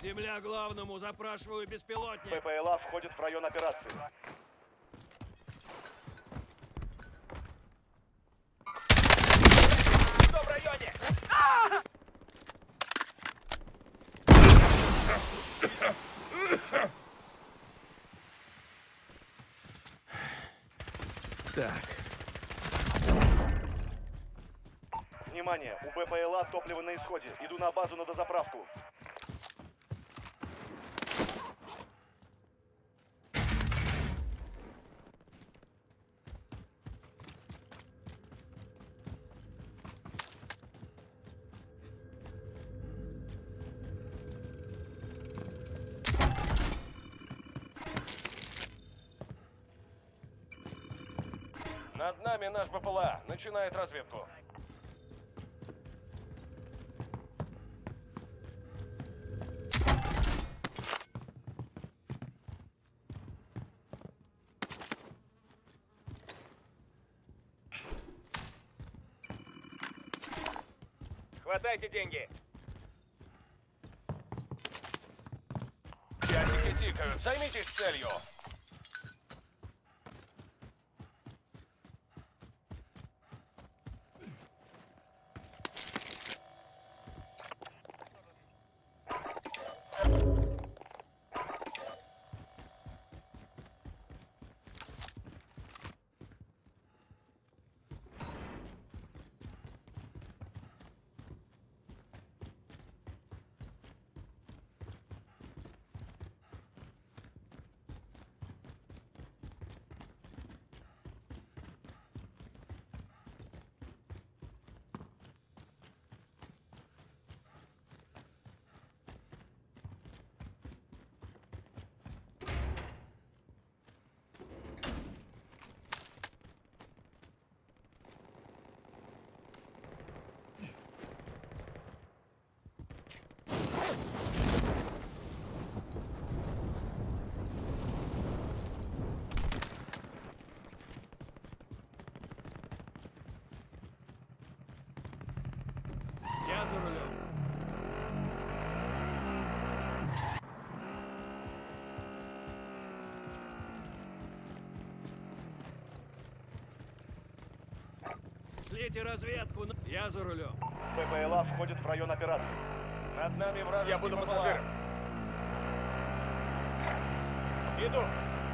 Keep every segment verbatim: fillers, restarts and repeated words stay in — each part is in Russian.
Земля главному, запрашиваю беспилотник. ППЛА входит в район операции. Кто в районе? Так. Внимание, у БПЛА топливо на исходе. Иду на базу на дозаправку. Над нами наш БПЛА. Начинает разведку. Хватайте деньги. Часики тикают. Займитесь целью. Я за рулем. Шлите разведку. на- Я за рулем. ППЛА входит в район операции. Над нами вражеский Я буду БПЛА. пассажиром. Иду.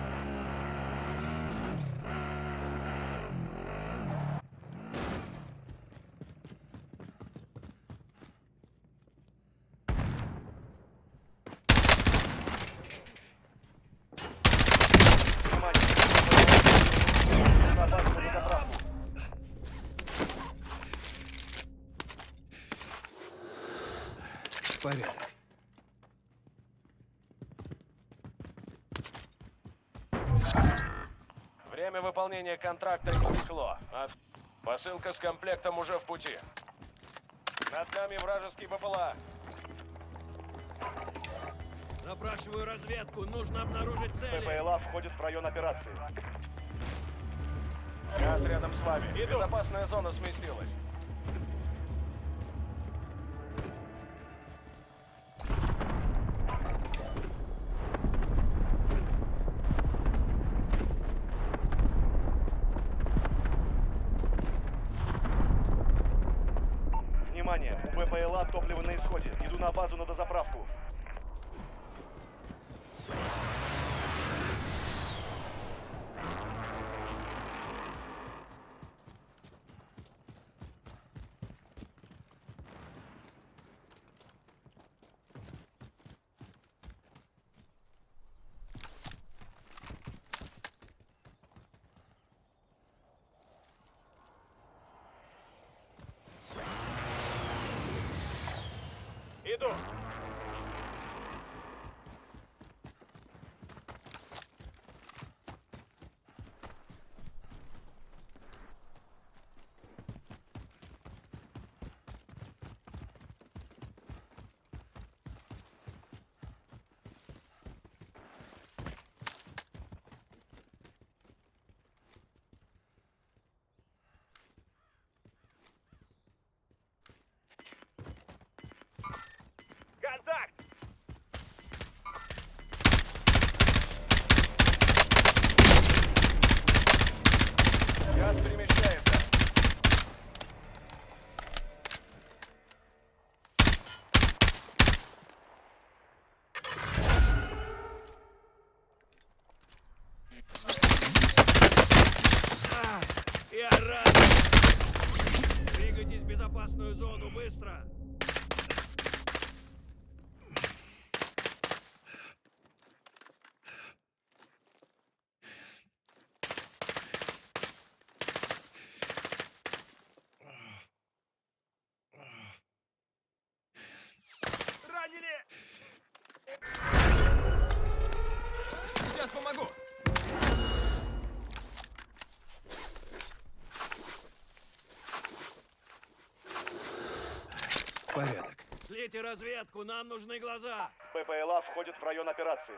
Внимание, на базу на дозаправку. Порядок. Время выполнения контракта истекло. От- Посылка с комплектом уже в пути. Над нами вражеский БПЛА. Запрашиваю разведку. Нужно обнаружить цели. ППЛА входит в район операции. Газ рядом с вами. Иду. Безопасная зона сместилась. Внимание, у БПЛА топливо на исходе. Иду на базу на дозаправку. Иду. Контакт! быстро! Ранили! Сейчас помогу! Порядок. Шлите разведку, нам нужны глаза! БПЛА входит в район операции.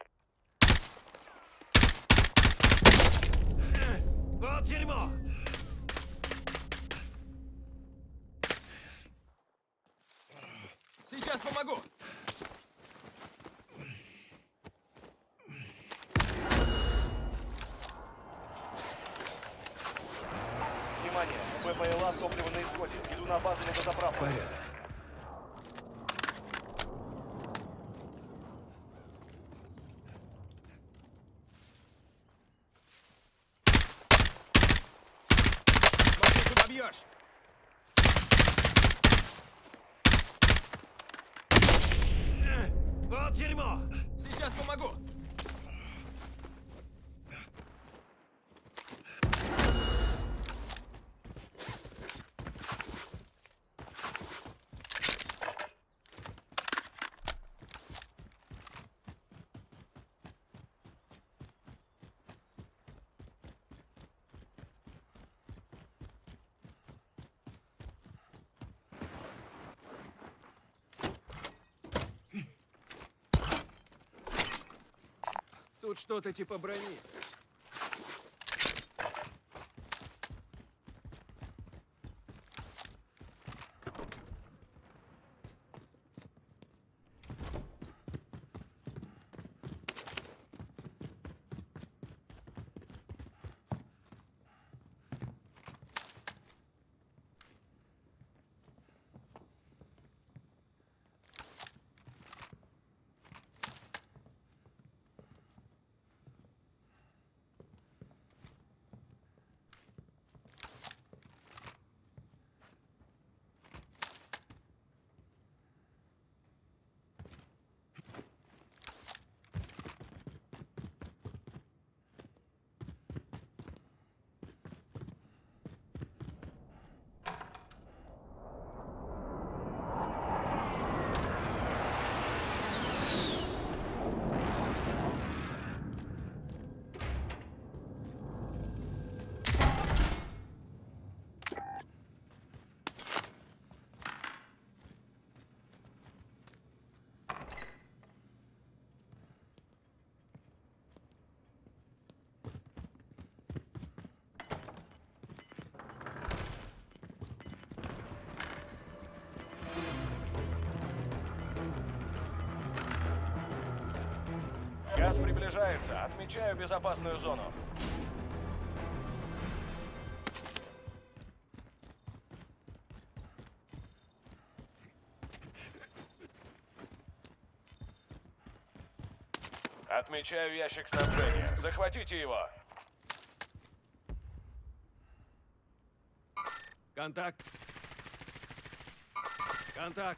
Вот дерьмо! Сейчас помогу! Внимание, у БПЛА топливо на исходе. Иду на базу на дозаправку. Порядок. Смотри, куда бьешь! Вот дерьмо! Сейчас помогу! Тут что-то типа брони. Газ приближается. Отмечаю безопасную зону. Отмечаю ящик снабжения. Захватите его. Контакт. Контакт.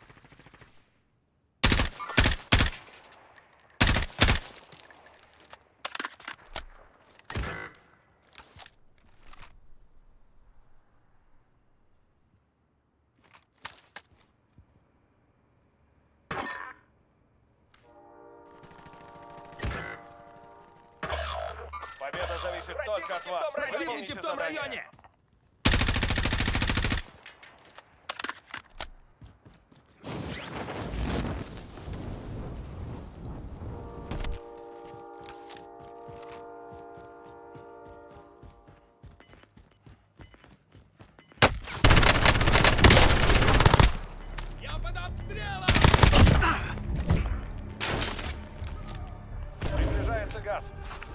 Победа зависит только от вас. Противники Выполните в том задание. районе! Я под обстрелом! Приближается газ.